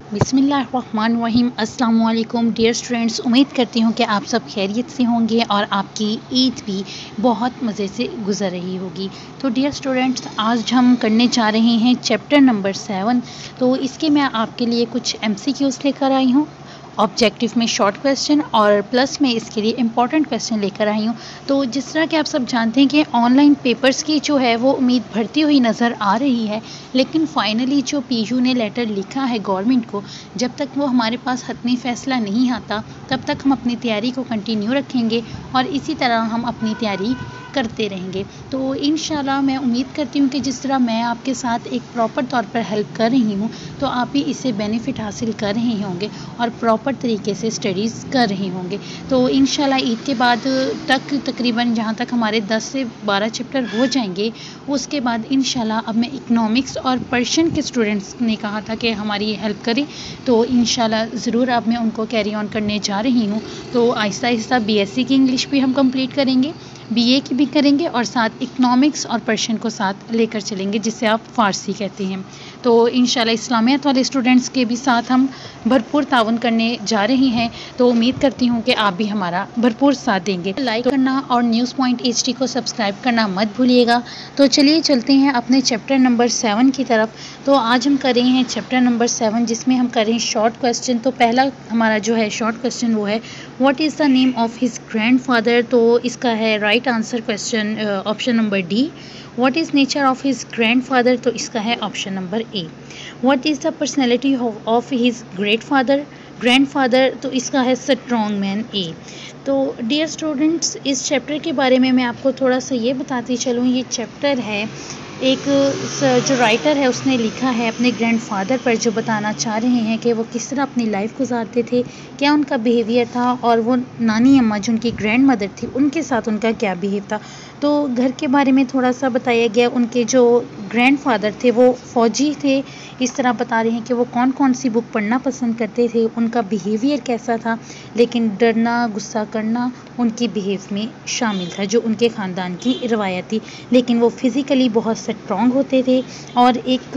बिस्मिल्लाहिर्रहमानिर्रहीम। अस्सलाम वालेकुम डियर स्टूडेंट्स, उम्मीद करती हूँ कि आप सब खैरियत से होंगे और आपकी ईद भी बहुत मज़े से गुजर रही होगी। तो डियर स्टूडेंट्स, आज हम करने जा रहे हैं चैप्टर नंबर 7। तो इसके मैं आपके लिए कुछ MCQs लेकर आई हूँ। ऑब्जेक्टिव में शॉर्ट क्वेश्चन और प्लस में इसके लिए इम्पॉर्टेंट क्वेश्चन लेकर आई हूँ। तो जिस तरह कि आप सब जानते हैं कि ऑनलाइन पेपर्स की जो है वो उम्मीद बढ़ती हुई नज़र आ रही है, लेकिन फाइनली जो PU ने लेटर लिखा है गवर्नमेंट को, जब तक वो हमारे पास हतमी फ़ैसला नहीं आता तब तक हम अपनी तैयारी को कंटिन्यू रखेंगे और इसी तरह हम अपनी तैयारी करते रहेंगे। तो इंशाल्लाह मैं उम्मीद करती हूँ कि जिस तरह मैं आपके साथ एक प्रॉपर तौर पर हेल्प कर रही हूँ तो आप भी इससे बेनिफिट हासिल कर रहे होंगे और प्रॉपर तरीके से स्टडीज़ कर रहे होंगे। तो इंशाल्लाह ईद के बाद तक तकरीबन जहाँ तक हमारे 10 से 12 चैप्टर हो जाएंगे, उसके बाद इंशाल्लाह अब मैं इकनॉमिक्स और पर्शियन के स्टूडेंट्स ने कहा था कि हमारी हेल्प करें, तो इंशाल्लाह ज़रूर अब मैं उनको कैरी ऑन करने जा रही हूँ। तो आहिस्ता आहिस्ता BSc की इंग्लिश भी हम कंप्लीट करेंगे, BA की भी करेंगे और साथ इकनॉमिक्स और पर्शियन को साथ लेकर चलेंगे, जिसे आप फ़ारसी कहते हैं। तो इंशाल्लाह इस्लामियत वाले स्टूडेंट्स के भी साथ हम भरपूर ताउन करने जा रहे हैं। तो उम्मीद करती हूँ कि आप भी हमारा भरपूर साथ देंगे। लाइक करना और न्यूज़ पॉइंट HD को सब्सक्राइब करना मत भूलिएगा। तो चलिए चलते हैं अपने चैप्टर नंबर 7 की तरफ। तो आज हम कर रहे हैं चैप्टर नंबर 7, जिसमें हम कर रहे हैं शॉर्ट क्वेश्चन। तो पहला हमारा जो है शॉर्ट क्वेश्चन वो है, what is the name of his grandfather. तो इसका है right answer question option number D. What is nature of his grandfather, तो इसका है option number A. What is the personality of his grandfather, तो इसका है स्ट्रॉन्ग मैन ए। तो डियर स्टूडेंट्स, इस चैप्टर के बारे में मैं आपको थोड़ा सा ये बताती चलूँ। ये चैप्टर है एक जो राइटर है उसने लिखा है अपने ग्रैंडफादर पर, जो बताना चाह रहे हैं कि वो किस तरह अपनी लाइफ गुजारते थे, क्या उनका बिहेवियर था, और वो नानी अम्मा जो उनकी ग्रैंड मदर थी उनके साथ उनका क्या बिहेव था। तो घर के बारे में थोड़ा सा बताया गया। उनके जो ग्रैंडफादर थे वो फ़ौजी थे। इस तरह बता रहे हैं कि वो कौन कौन सी बुक पढ़ना पसंद करते थे, उनका बिहेवियर कैसा था, लेकिन डरना गुस्सा करना उनकी बिहेव में शामिल था, जो उनके ख़ानदान की रवायत थी। लेकिन वो फिज़िकली बहुत स्ट्रॉन्ग होते थे और एक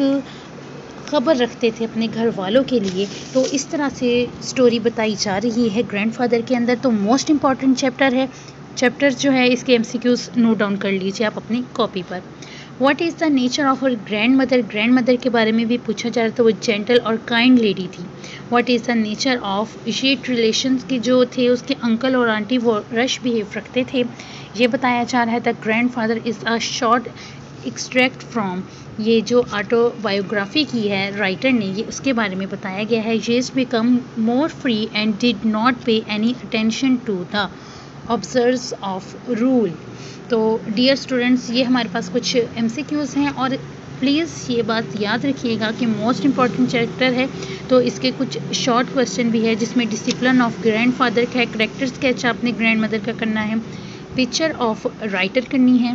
खबर रखते थे अपने घर वालों के लिए। तो इस तरह से स्टोरी बताई जा रही है ग्रैंडफादर के अंदर। तो मोस्ट इम्पॉर्टेंट चैप्टर है। चैप्टर जो है इसके MCQs नोट डाउन कर लीजिए आप अपनी कॉपी पर। What is the nature of her grandmother के बारे में भी पूछा जा रहा था। वो जेंटल और काइंड लेडी थी। What is the nature of shed relations के जो थे उसके अंकल और आंटी वो रश बिहेव रखते थे, ये बताया जा रहा है। The grandfather is a short extract from, ये जो ऑटोबायोग्राफी की है राइटर ने, ये उसके बारे में बताया गया है। जेस become more free and did not pay any attention to the observes of rule. तो डियर स्टूडेंट्स, ये हमारे पास कुछ MCQs हैं और प्लीज़ ये बात याद रखिएगा कि मोस्ट इम्पॉर्टेंट चैप्टर है। तो इसके कुछ शॉर्ट क्वेश्चन भी है, जिसमें डिसिप्लिन ऑफ ग्रैंडफादर का है, कैरेक्टर स्केच आपने ग्रैंड मदर का करना है, पिक्चर ऑफ राइटर करनी है,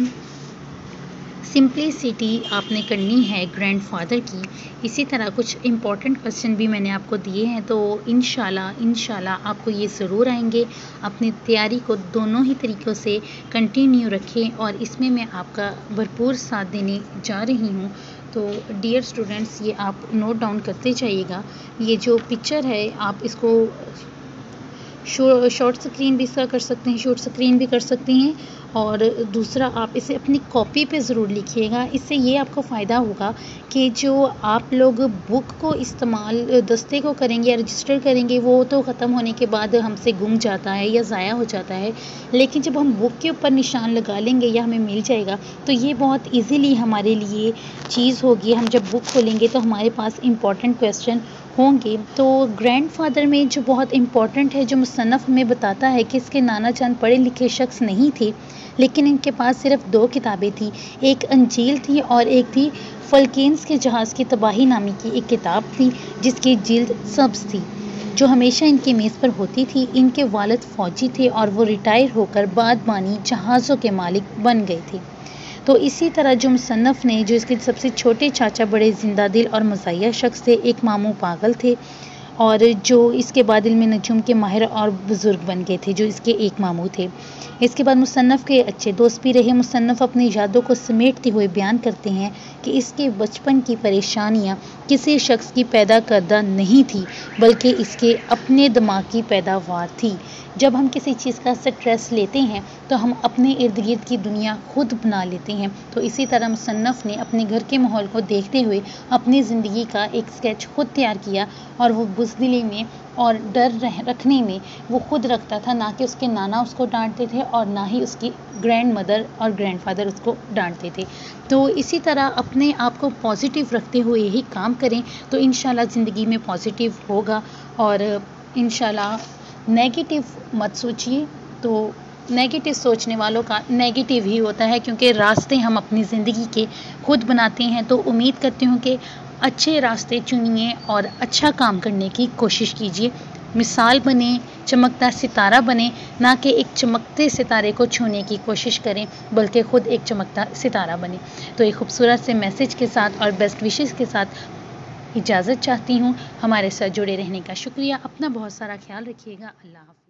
सिंप्लिसिटी आपने करनी है ग्रैंडफादर की। इसी तरह कुछ इम्पॉर्टेंट क्वेश्चन भी मैंने आपको दिए हैं। तो इंशाल्लाह आपको ये ज़रूर आएंगे। अपनी तैयारी को दोनों ही तरीक़ों से कंटिन्यू रखें और इसमें मैं आपका भरपूर साथ देने जा रही हूँ। तो डियर स्टूडेंट्स, ये आप नोट डाउन करते जाइएगा। ये जो पिक्चर है आप इसको शॉर्ट स्क्रीन भी इसका कर सकते हैं, शॉर्ट स्क्रीन भी कर सकते हैं, और दूसरा आप इसे अपनी कॉपी पे ज़रूर लिखिएगा। इससे ये आपको फ़ायदा होगा कि जो आप लोग बुक को इस्तेमाल दस्ते को करेंगे या रजिस्टर करेंगे, वो तो ख़त्म होने के बाद हमसे गुम जाता है या ज़ाया हो जाता है, लेकिन जब हम बुक के ऊपर निशान लगा लेंगे या हमें मिल जाएगा तो ये बहुत ईज़िली हमारे लिए चीज़ होगी। हम जब बुक खोलेंगे तो हमारे पास इम्पॉर्टेंट क्वेश्चन होंगे। तो ग्रैंडफादर में जो बहुत इम्पॉर्टेंट है, जो मुसन्नफ़ में बताता है कि इसके नाना जान पढ़े लिखे शख्स नहीं थे, लेकिन इनके पास सिर्फ 2 किताबें थी। एक अंजील थी और एक थी फ़ल्कीन्स के जहाज़ की तबाही नामी की एक किताब थी, जिसकी जिल्द सब्ज़ थी, जो हमेशा इनकी मेज़ पर होती थी। इनके वालिद फ़ौजी थे और वो रिटायर होकर बादबानी जहाज़ों के मालिक बन गए थे। तो इसी तरह जो मुसन्नफ़ ने, जो इसके सबसे छोटे चाचा बड़े ज़िंदा दिल और मज़ाहिया शख्स थे, एक मामू पागल थे और जो इसके बाद इल्म नजूम के माहिर और बुज़ुर्ग बन गए थे, जो इसके एक मामू थे। इसके बाद मुसन्नफ़ के अच्छे दोस्त भी रहे। मुसन्नफ़ अपनी यादों को समेटते हुए बयान करते हैं कि इसके बचपन की परेशानियाँ किसी शख्स की पैदा करदा नहीं थी, बल्कि इसके अपने दिमाग की पैदावार थी। जब हम किसी चीज़ का स्ट्रेस लेते हैं तो हम अपने इर्द गिर्द की दुनिया खुद बना लेते हैं। तो इसी तरह मुसन्नफ़ ने अपने घर के माहौल को देखते हुए अपनी ज़िंदगी का एक स्केच खुद तैयार किया, और वो बुज़दिली में और डर रखने में वो खुद रखता था, ना कि उसके नाना उसको डांटते थे और ना ही उसकी ग्रैंड मदर और ग्रैंडफादर उसको डांटते थे। तो इसी तरह अपने आप को पॉजिटिव रखते हुए यही काम करें तो इंशाल्लाह ज़िंदगी में पॉजिटिव होगा। और इंशाल्लाह नेगेटिव मत सोचिए। तो नेगेटिव सोचने वालों का नेगेटिव ही होता है, क्योंकि रास्ते हम अपनी ज़िंदगी के खुद बनाते हैं। तो उम्मीद करती हूँ कि अच्छे रास्ते चुनिए और अच्छा काम करने की कोशिश कीजिए। मिसाल बने, चमकता सितारा बने, ना कि एक चमकते सितारे को छूने की कोशिश करें, बल्कि खुद एक चमकता सितारा बने। तो एक खूबसूरत से मैसेज के साथ और बेस्ट विशेस के साथ इजाज़त चाहती हूँ। हमारे साथ जुड़े रहने का शुक्रिया। अपना बहुत सारा ख्याल रखिएगा। अल्लाह हाफ़िज़।